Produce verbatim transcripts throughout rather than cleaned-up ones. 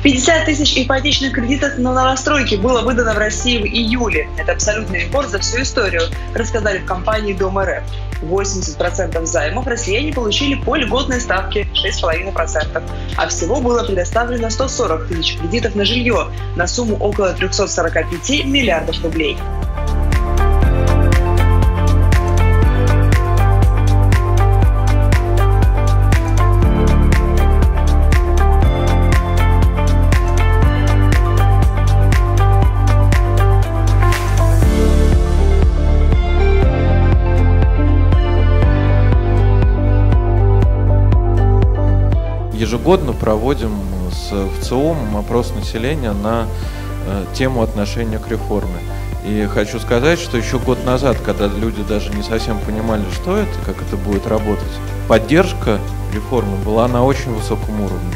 пятьдесят тысяч ипотечных кредитов на новостройки было выдано в России в июле. Это абсолютный рекорд за всю историю, рассказали в компании Дом эр эф. восемьдесят процентов займов россияне получили по льготной ставке шесть целых пять десятых процента, а всего было предоставлено сто сорок тысяч кредитов на жилье на сумму около трёхсот сорока пяти миллиардов рублей. Ежегодно проводим с ВЦИОМом опрос населения на э, тему отношения к реформе. И хочу сказать, что еще год назад, когда люди даже не совсем понимали, что это, как это будет работать, поддержка реформы была на очень высоком уровне.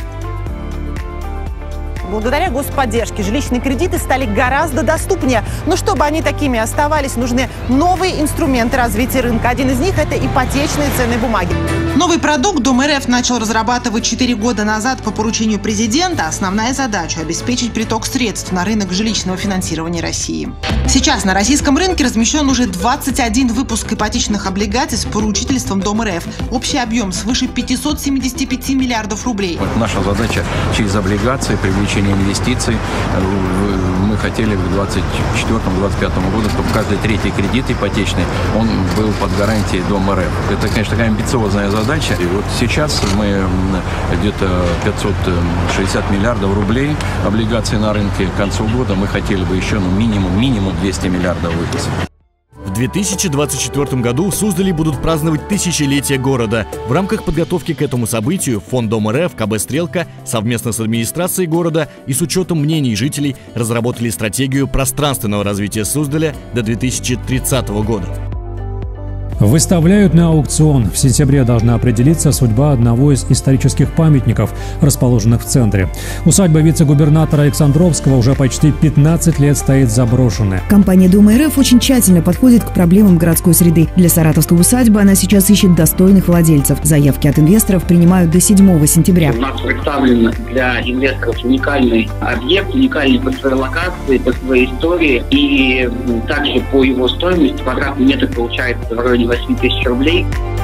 Благодаря господдержке жилищные кредиты стали гораздо доступнее. Но чтобы они такими оставались, нужны новые инструменты развития рынка. Один из них – это ипотечные ценные бумаги. Новый продукт Дом эр эф начал разрабатывать четыре года назад по поручению президента. Основная задача – обеспечить приток средств на рынок жилищного финансирования России. Сейчас на российском рынке размещен уже двадцать один выпуск ипотечных облигаций с поручительством Дом эр эф. Общий объем свыше пятисот семидесяти пяти миллиардов рублей. Вот наша задача через облигации, привлечение инвестиций. Мы хотели к двадцать четвёртому — двадцать пятому году, чтобы каждый третий кредит ипотечный, он был под гарантией Дом эр эф. Это, конечно, такая амбициозная задача. И вот сейчас мы где-то пятьсот шестьдесят миллиардов рублей облигаций на рынке. К концу года мы хотели бы еще ну, минимум, минимум двести миллиардов выпустить. В две тысячи двадцать четвёртом году в Суздале будут праздновать тысячелетие города. В рамках подготовки к этому событию Фонд Дом эр эф, ка бэ «Стрелка» совместно с администрацией города и с учетом мнений жителей разработали стратегию пространственного развития Суздаля до две тысячи тридцатого года. Выставляют на аукцион. В сентябре должна определиться судьба одного из исторических памятников, расположенных в центре. Усадьба вице-губернатора Александровского уже почти пятнадцать лет стоит заброшенная. Компания Дом эр эф очень тщательно подходит к проблемам городской среды. Для саратовской усадьбы она сейчас ищет достойных владельцев. Заявки от инвесторов принимают до седьмого сентября. У нас представлен для инвесторов уникальный объект, уникальный по своей локации, по своей истории. И также по его стоимости квадратный метр получается в районе восьми тысяч рублей.